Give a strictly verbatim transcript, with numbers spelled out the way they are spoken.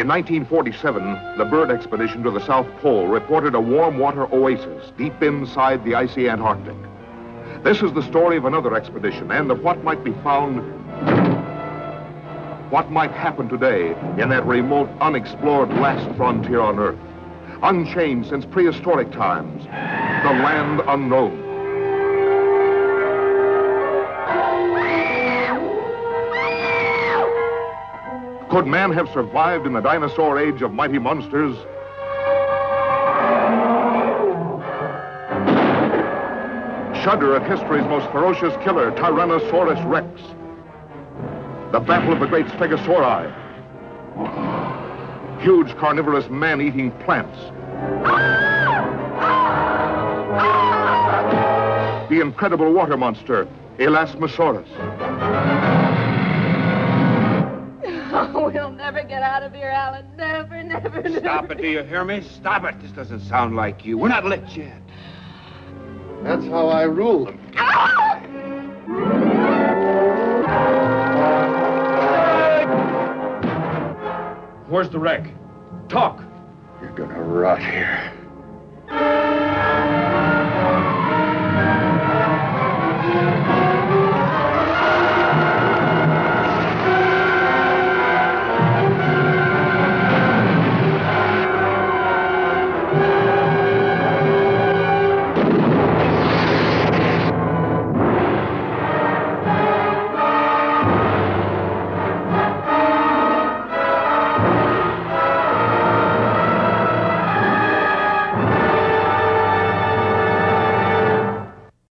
In nineteen forty-seven, the Byrd expedition to the South Pole reported a warm water oasis deep inside the icy Antarctic. This is the story of another expedition and of what might be found, what might happen today in that remote, unexplored last frontier on Earth. Unchanged since prehistoric times, the land unknown. Could man have survived in the dinosaur age of mighty monsters? Shudder at history's most ferocious killer, Tyrannosaurus Rex. The battle of the great Stegosauri. Huge carnivorous man-eating plants. The incredible water monster, Elasmosaurus. Oh, we'll never get out of here, Alan. Never, never, never. Stop it, do you hear me? Stop it. This doesn't sound like you. We're not lit yet. That's how I rule them. Where's the wreck? Talk. You're gonna rot here.